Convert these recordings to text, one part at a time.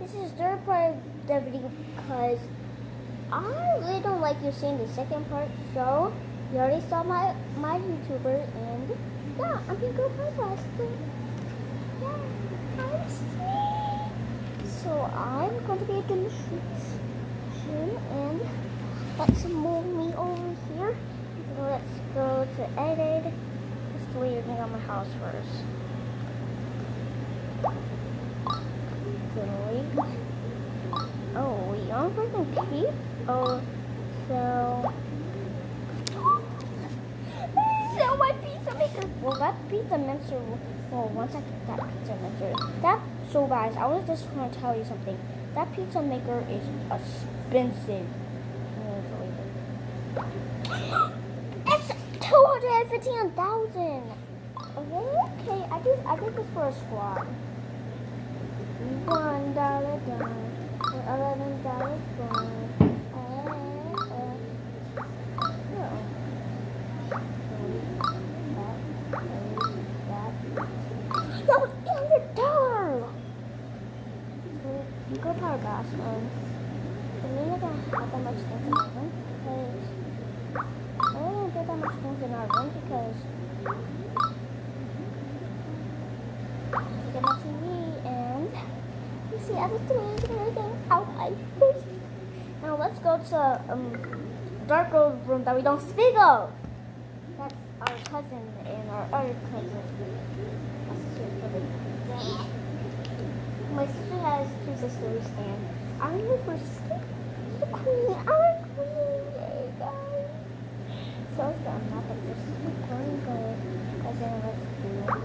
this is the third part of the video because I really don't like you seeing the second part. So you already saw my YouTuber, and yeah, I'm gonna go podcast. Yeah, so I'm going to be doing the shoots soon, and let's move me over here. So let's go to edit. Let's delete everything on my house first. Delete. Oh, we aren't going to keep. Oh, so my pizza maker. Well, that pizza maker. Well, once I get that pizza maker, so guys, I was just going to tell you something. That pizza maker is expensive. It's $215,000. Okay, I did this for a squad. $1 down, $11 fun. That was $800. You go power gas, for me, I don't have that much things in my room because I don't get that much things in our room because I get my TV and you see everything out my face. Now let's go to dark room that we don't speak of. That's our cousin and our other cousin. My sister has 2 sisters, and I'm the first sister, the queen. I'm the queen, yay, guys. So I'm not the first queen, but then let's do.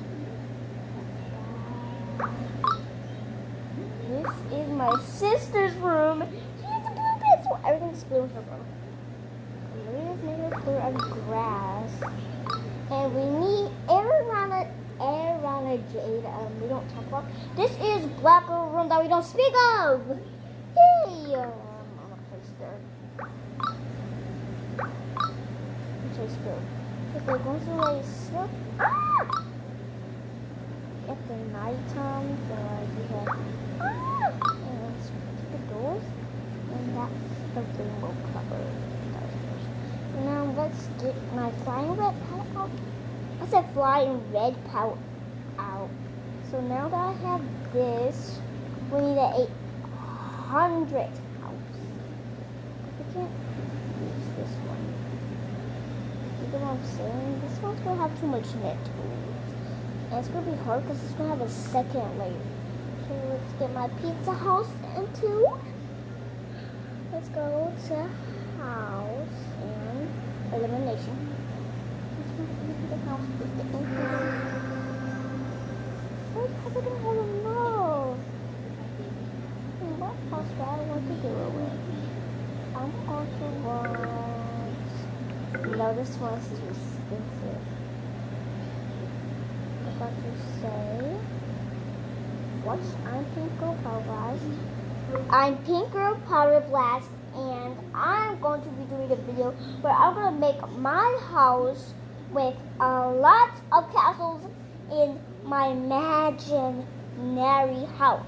This is my sister's room. She has a blue bed, so everything's blue in her room. We just made a floor of grass, and we need around Jade. We don't talk about. This is black girl room that we don't speak of. Hey, I'm gonna place there. Place there. If they're going to lay slow. Ah! At the night time, so we have. Ah! And let's put the doors, and that's the rainbow cover. So now let's get my flying red palette out. I said flying red palette out. So now that I have this, we need an 800 house. I can't use this one. You know what I'm saying? This one's gonna have too much net tools. And it's gonna be hard because it's gonna have a second layer. So let's get my pizza house into. Let's go to house and elimination. The house with the income. I don't know. What else do I want to do it with? I'm going to want. No, this one's too expensive. I'm going to say. Watch, I'm Pink Girl Power Blast. I'm Pink Girl Power Blast, and I'm going to be doing a video where I'm going to make my house with a lot of castles in my imaginary house.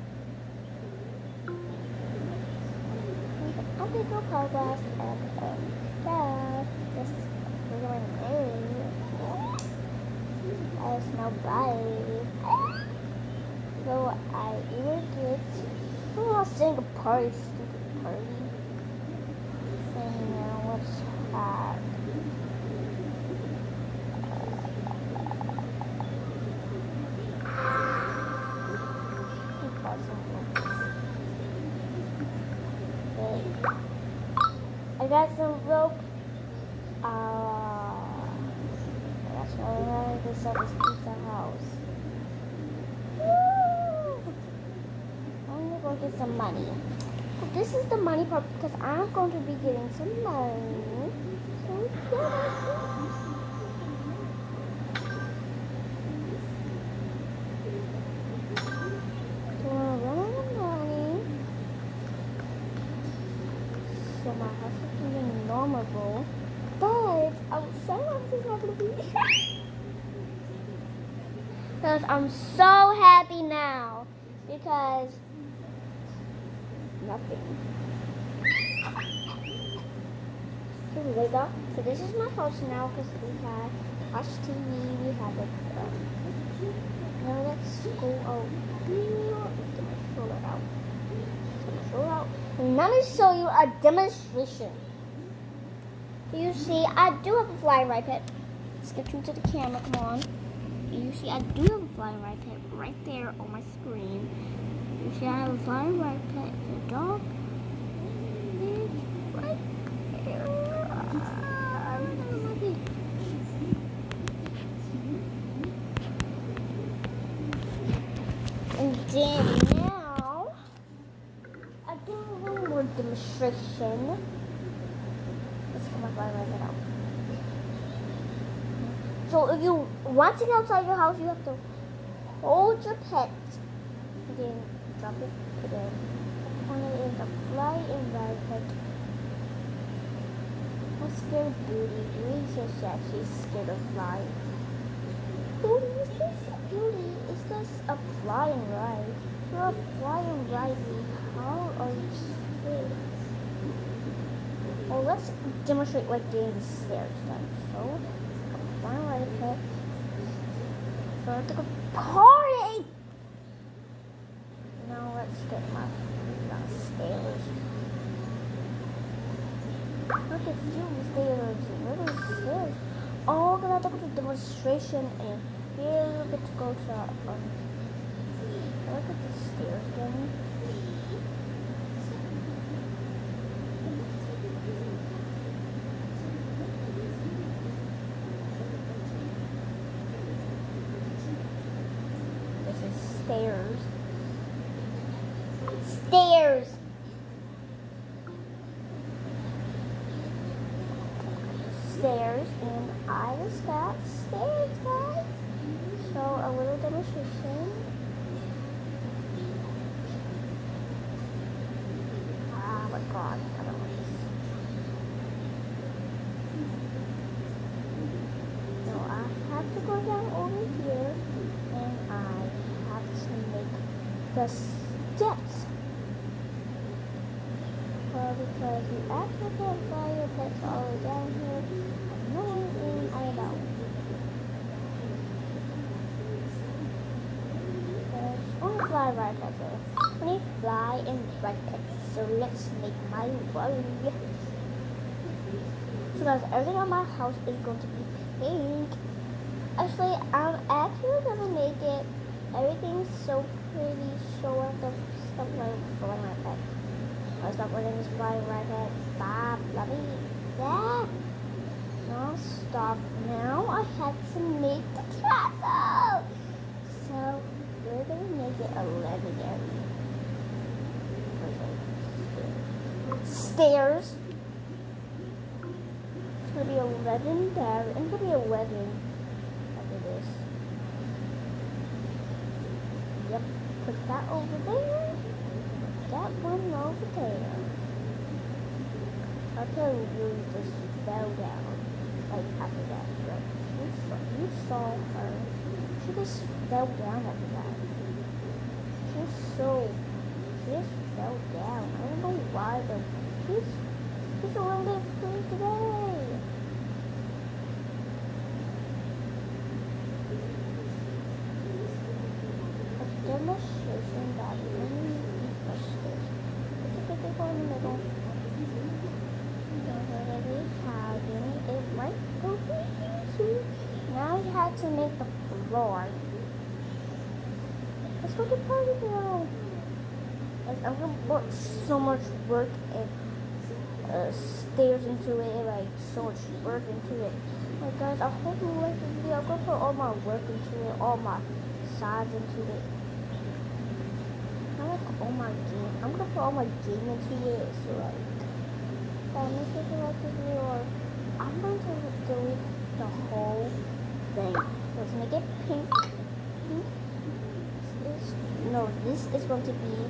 I'm Pink Girl Power Blast, and yeah, this is my name. I smell bye. So I either get, I'll sing a party, stupid party. And now what's that? I got some rope. That's why I just saw this pizza house. I'm gonna go get some money. But this is the money part because I'm going to be getting some money. So yeah. So I'm running the money. So my house is being normal, but outside is not gonna be. Because I'm so happy now because nothing. So this is my house now because we had watch TV. We have like now let's go out here. Get my stroller out. Get my stroller out. And let me show you a demonstration. You see, I do have a flying ride pet. Let's get you to the camera. Come on. You see, I do have a flying ride pet right there on my screen. You see, I have a flying ride pet. The dog is right there. And then now, I do one more demonstration. Let's get my flying ride pet out. So if you want to get outside your house, you have to hold your pet and then drop it and then on it is a flying ride pet. I'm scared of Beauty. Beauty says that she's scared of flying. Beauty, is this Beauty? Is this a flying ride? You're a flying ride. How are you scared? Well, let's demonstrate like getting the stairs done. So, flying ride pet. So I have to go party. Now let's get my stairs. Look at you, stairs. Where are the stairs? Oh, because I have to go to demonstration and here we get to go to look at the stairs again. Stairs. Stairs. Stairs, and I just got stairs, guys. So a little demonstration. Oh my god, I don't like this. So I have to go down over here, and I to make the steps. Well, because you actually can't fly your pets all the way down here. I know and I know. There's only fly ride pets there. Only fly and ride pets. So let's make my way. So guys, everything on my house is going to be pink. Actually, I'm actually gonna make it everything's so pretty, so I have to stop flying right back. I stop letting this flying right back. Stop, love it. Yeah. Now stop. Now I have to make the castle. So we're gonna make it a legendary. Stairs. It's gonna be a legendary. It's gonna be a legend after this. Yep, put that over there, that one over there. I'll tell you, just fell down, like after that, right? You saw her, she just fell down after that. She just fell down. I don't know why, but she's a little bit free today. Demonstration that really is frustrating. It's a big hole in the middle. Already having it right over here too. Now you have to make the floor. Let's go to party now. I'm gonna put so much work and stairs into it, like so much work into it. Like guys, I hope you like this video. I'm gonna put all my work into it, all my sides into it. All my game. I'm gonna put all my game into it. So like, make sure you like this video. Or I'm going to delete the whole thing. Let's make it pink. Pink. This is going to be.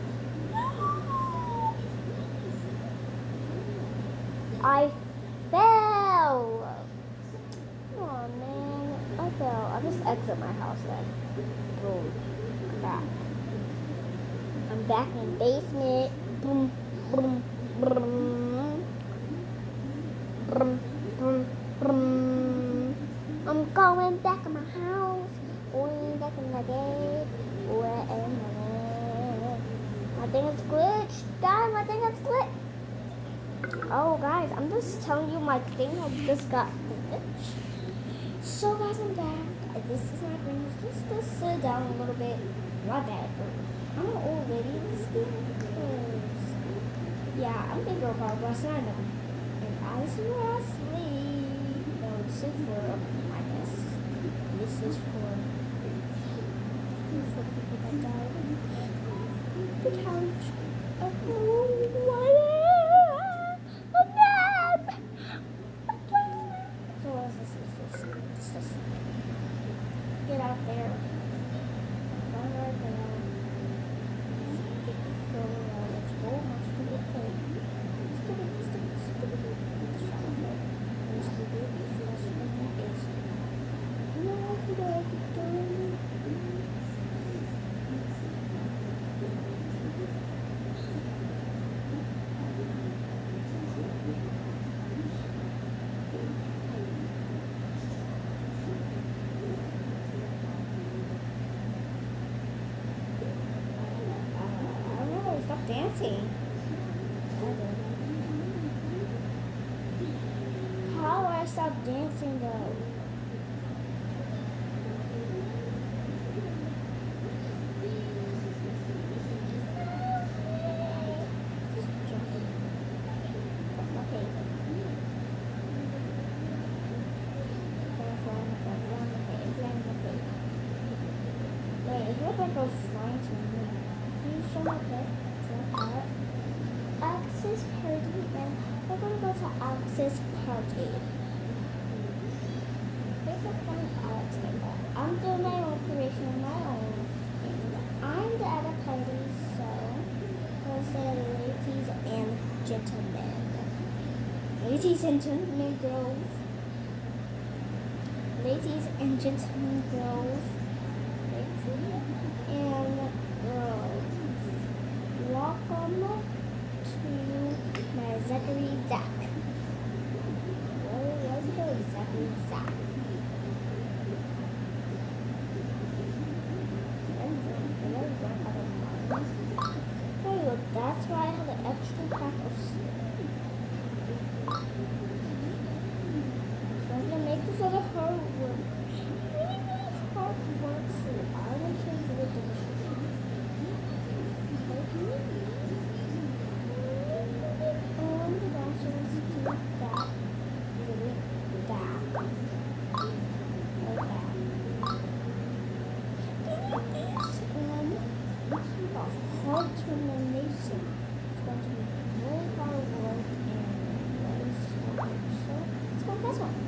I fell. Oh man, I fell. I just exit my house then. Boom. I'm back. I'm back in the basement. Boom, boom, boom, boom, boom, boom. I'm going back to my house. Going back in the day. Where am I? I think it's glitched. Guys, I think it's glitched. Oh, guys, I'm just telling you my thing just got glitched. So, guys, I'm back. This is my room. Just sit down a little bit. My bad. I'm an old lady. Yeah, I'm a big girl power, but I know. And I was asleep. No, this is for, I guess. This is for people that died. The couch. So what is this? Get out there. Run right there. Let's go. Stupid thing. Stupid. Stop dancing. How do I stop dancing though? Just jumping. Okay. Wait, it looks like I was flying to me. Can you show my bed? Alex's party, and we're gonna go to Alex's party. There's a fun Alex thing. I'm doing my own creation on my own. I'm the other party, so I'll say ladies and gentlemen. Ladies and gentlemen girls. Ladies and gentlemen girls. Ladies and girls. Welcome to my Zachary Zach. Where's it going? Zachary Zach. Hey, look, that's why I have an extra pack of snow. So I'm gonna make this other hard work. Really hard work, so I will change the division. Determination. It's going to be very hard work and very slow. So let's go this one.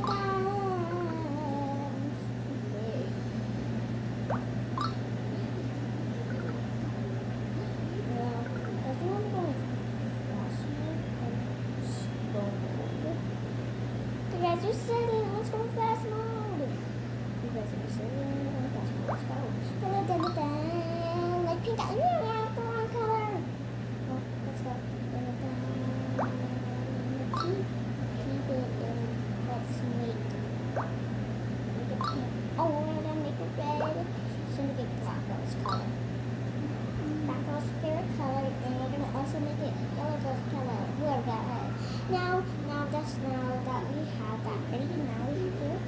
Yeah, I think I'm going faster and slower. You guys are sitting. Let's go fast mode. You guys are sitting. Let's go. Like pink eye. Yeah, the wrong color. Oh, let's go. Keep it in. Let's make it pink. Oh, we're gonna make it red. So make it black rose color. Black rose favorite color, and we're gonna also make it yellow rose color. Whoever got red. Now that we have that ready, now we can do.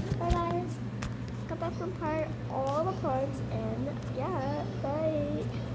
Bye guys, got back from all the parts, and yeah, bye.